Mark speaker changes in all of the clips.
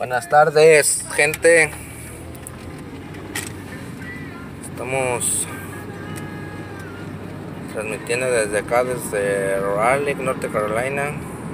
Speaker 1: Buenas tardes, gente. Estamos transmitiendo desde acá, desde Raleigh, North Carolina,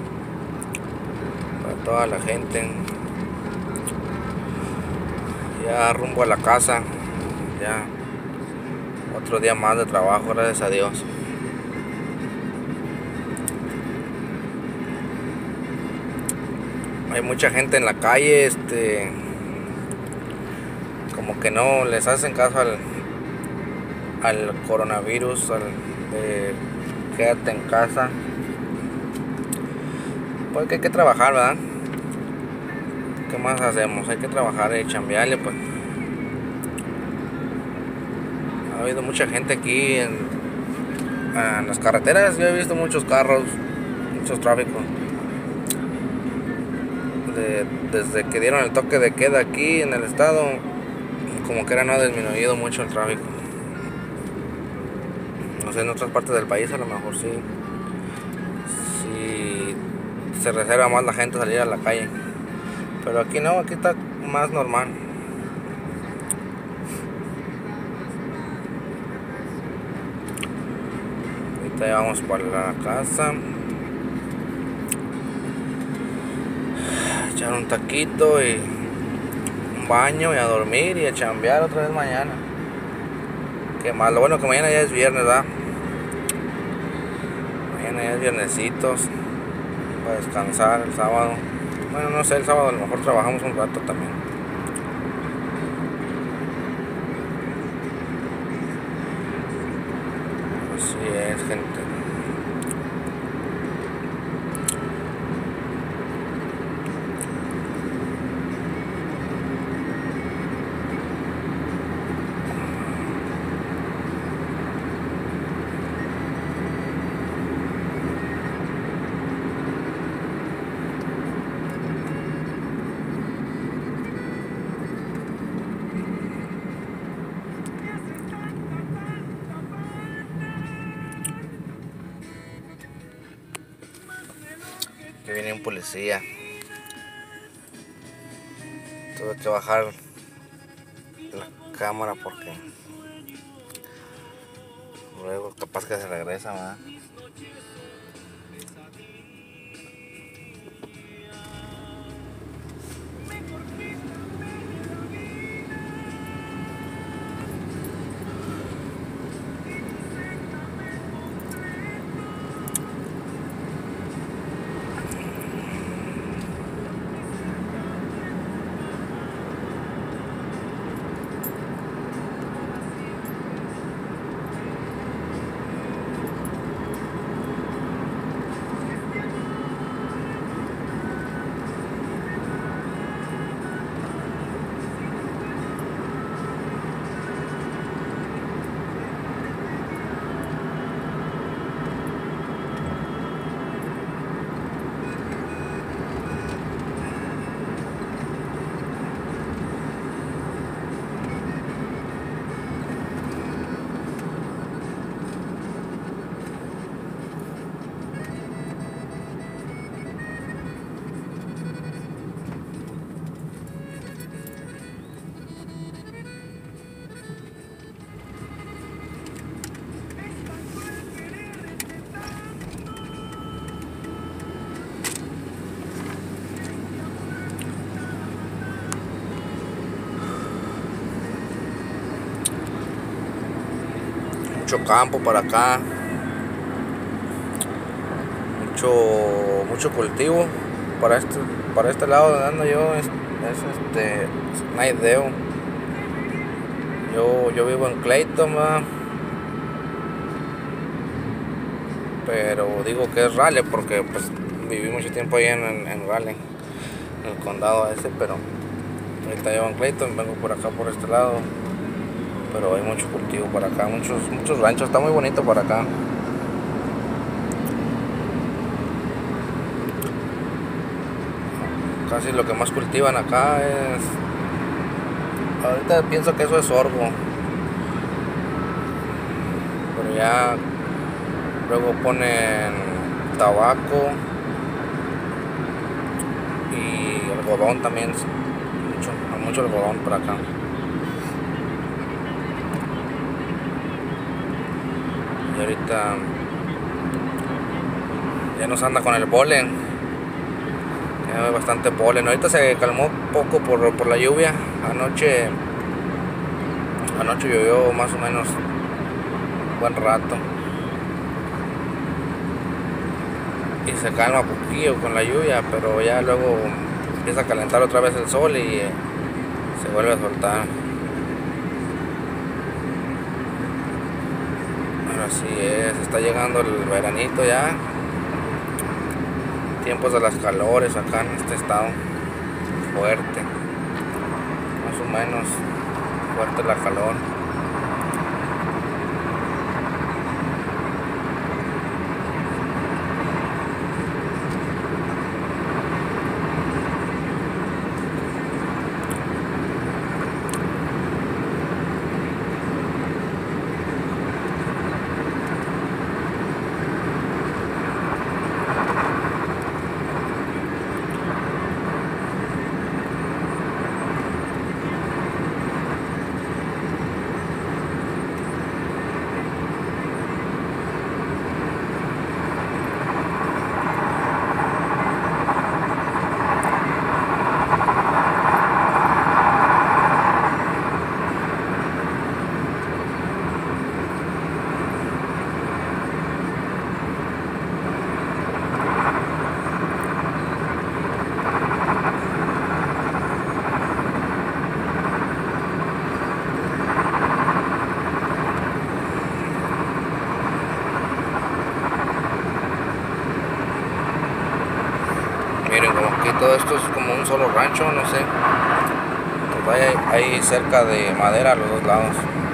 Speaker 1: para toda la gente. Ya rumbo a la casa, ya otro día más de trabajo, gracias a Dios. Hay mucha gente en la calle, como que no les hacen caso al coronavirus, de quédate en casa. Porque hay que trabajar, ¿verdad? ¿Qué más hacemos? Hay que trabajar y chambearle, pues. Ha habido mucha gente aquí en las carreteras. Yo he visto muchos carros, muchos tráficos. Desde que dieron el toque de queda aquí en el estado, como que no ha disminuido mucho el tráfico. No sé, en otras partes del país a lo mejor sí se reserva más la gente salir a la calle, pero aquí no, aquí está más normal. Ahorita ya vamos para la casa, echar un taquito y un baño y a dormir y a chambear otra vez mañana. Qué más, lo bueno que mañana ya es viernes, ¿verdad? Mañana ya es viernesitos, para descansar el sábado. Bueno, no sé, el sábado a lo mejor trabajamos un rato también. Así es, gente. Que viene un policía. Tuve que bajar la cámara porque luego capaz que se regresa, ¿verdad? Mucho campo para acá, mucho cultivo para este lado donde ando yo, es Naideo. Yo vivo en Clayton, ¿verdad? Pero digo que es Raleigh porque pues viví mucho tiempo ahí en Raleigh, en el condado ese, pero ahorita vivo en Clayton, vengo por acá por este lado. Pero hay mucho cultivo por acá, muchos ranchos, está muy bonito por acá. Casi lo que más cultivan acá es, ahorita pienso que eso es sorgo, pero ya luego ponen tabaco y algodón también, mucho algodón por acá. Y ahorita ya nos anda con el polen, ya hay bastante polen. Ahorita se calmó un poco por la lluvia. Anoche llovió más o menos un buen rato y se calma un poquillo con la lluvia, pero ya luego empieza a calentar otra vez el sol y se vuelve a soltar. Ahora sí está llegando el veranito ya, tiempos de las calores acá en este estado, fuerte, más o menos fuerte la calor. Miren, como aquí todo esto es como un solo rancho, no sé. Pues hay cerca de madera a los dos lados.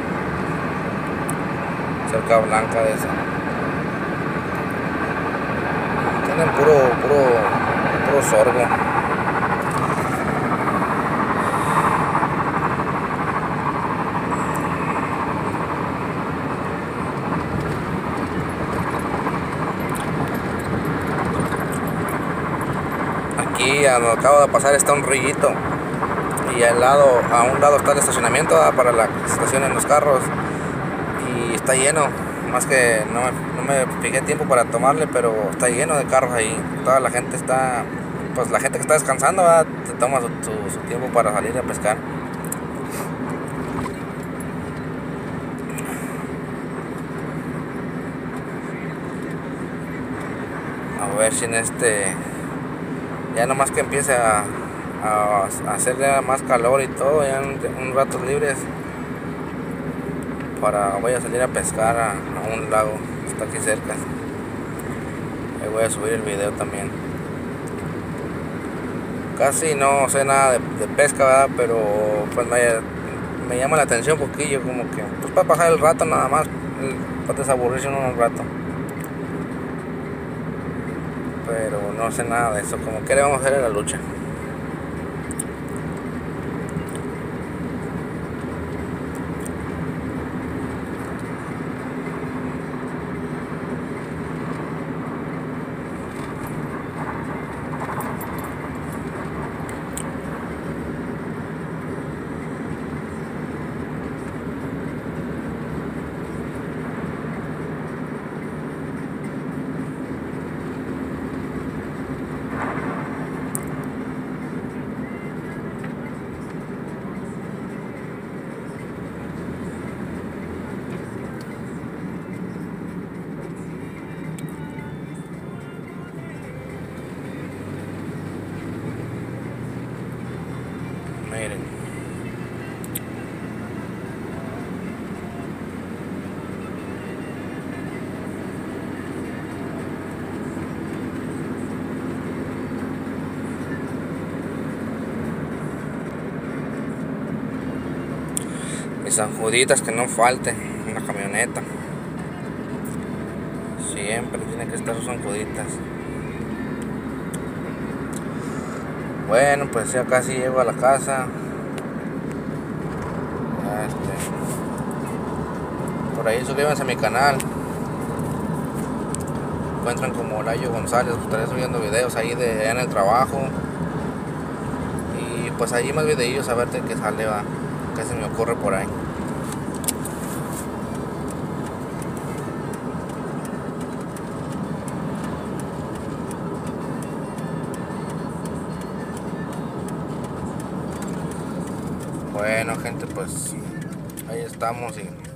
Speaker 1: Cerca blanca de esa. Tienen puro sorgo. Aquí a donde acabo de pasar está un rillito y a un lado está el estacionamiento para la estación en los carros y está lleno, más que no me fijé tiempo para tomarle, pero está lleno de carros ahí. Toda la gente está, pues la gente que está descansando, ¿verdad? Se toma su tiempo para salir a pescar. A ver si en ya nomás que empiece a hacerle más calor y todo, ya un ratos libres, voy a salir a pescar a un lago, está aquí cerca. Ahí voy a subir el video también. Casi no sé nada de pesca, ¿verdad? Pero pues me llama la atención un poquillo, como que pues para pasar el rato nada más, para desaburrirse uno un rato. Pero no sé nada de eso, como que le vamos a hacer en la lucha. Miren. Mis sanjuditas que no falte en la camioneta. Siempre tiene que estar sus sanjuditas. Bueno, pues ya casi llego a la casa. Por ahí suscríbanse a mi canal. Encuentran como Layo González. Estaré subiendo videos ahí en el trabajo. pues ahí más videillos a ver de qué sale, va, qué se me ocurre por ahí. Bueno, gente, pues ahí estamos y